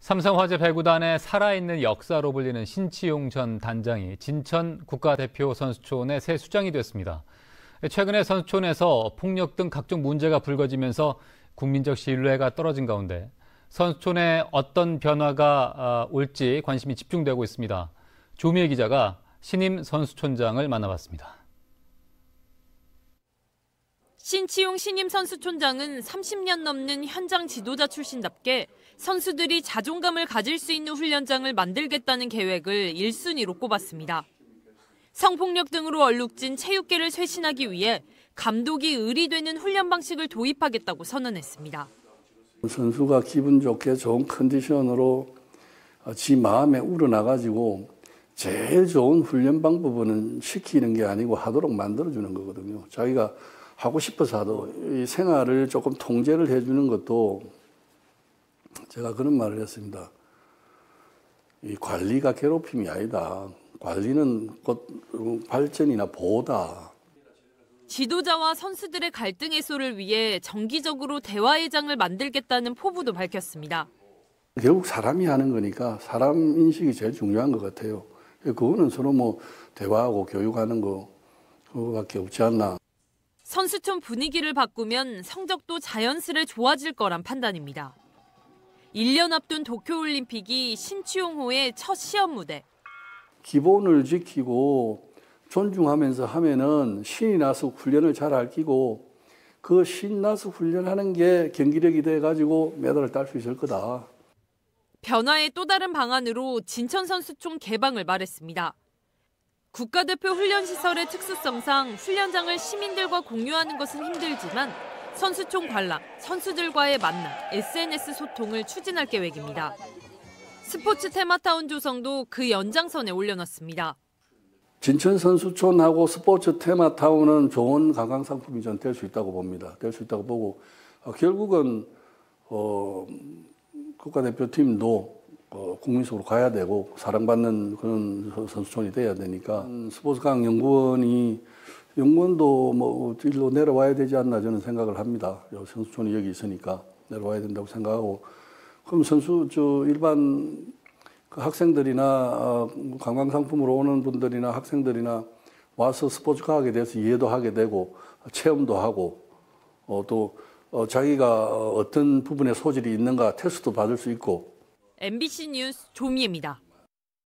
삼성화재 배구단의 살아있는 역사로 불리는 신치용 전 단장이 진천 국가대표 선수촌의 새 수장이 됐습니다. 최근에 선수촌에서 폭력 등 각종 문제가 불거지면서 국민적 신뢰가 떨어진 가운데 선수촌에 어떤 변화가 올지 관심이 집중되고 있습니다. 조미애 기자가 신임 선수촌장을 만나봤습니다. 신치용 신임 선수촌장은 30년 넘는 현장 지도자 출신답게 선수들이 자존감을 가질 수 있는 훈련장을 만들겠다는 계획을 1순위로 꼽았습니다. 성폭력 등으로 얼룩진 체육계를 쇄신하기 위해 감독이 의리되는 훈련 방식을 도입하겠다고 선언했습니다. 선수가 기분 좋게 좋은 컨디션으로 지 마음에 우러나가지고 제일 좋은 훈련 방법은 시키는 게 아니고 하도록 만들어주는 거거든요. 자기가 하고 싶어서 하도 이 생활을 조금 통제를 해주는 것도 제가 그런 말을 했습니다. 이 관리가 괴롭힘이 아니다. 관리는 곧 발전이나 보호다. 지도자와 선수들의 갈등 해소를 위해 정기적으로 대화의 장을 만들겠다는 포부도 밝혔습니다. 결국 사람이 하는 거니까 사람 인식이 제일 중요한 것 같아요. 그거는 서로 뭐 대화하고 교육하는 그거밖에 없지 않나. 선수촌 분위기를 바꾸면 성적도 자연스레 좋아질 거란 판단입니다. 1년 앞둔 도쿄올림픽이 신치용호의 첫 시험 무대. 기본을 지키고 존중하면서 하면은 신이 나서 훈련을 잘 알기고 그 신 나서 훈련하는 게 경기력이 돼가지고 메달을 딸 수 있을 거다. 변화의 또 다른 방안으로 진천 선수촌 개방을 말했습니다. 국가대표 훈련시설의 특수성상 훈련장을 시민들과 공유하는 것은 힘들지만 선수촌 관람, 선수들과의 만남, SNS 소통을 추진할 계획입니다. 스포츠 테마타운 조성도 그 연장선에 올려놨습니다. 진천 선수촌하고 스포츠 테마타운은 좋은 관광상품이 전 될 수 있다고 봅니다. 될 수 있다고 보고 결국은 국가대표팀도 국민 속으로 가야 되고 사랑받는 그런 선수촌이 돼야 되니까 연구원도 뭐 일로 내려와야 되지 않나 저는 생각을 합니다. 선수촌이 여기 있으니까 내려와야 된다고 생각하고 그럼 일반 그 학생들이나 관광상품으로 오는 분들이나 학생들이나 와서 스포츠 과학에 대해서 이해도 하게 되고 체험도 하고 또 자기가 어떤 부분에 소질이 있는가 테스트도 받을 수 있고. MBC 뉴스 조미애입니다.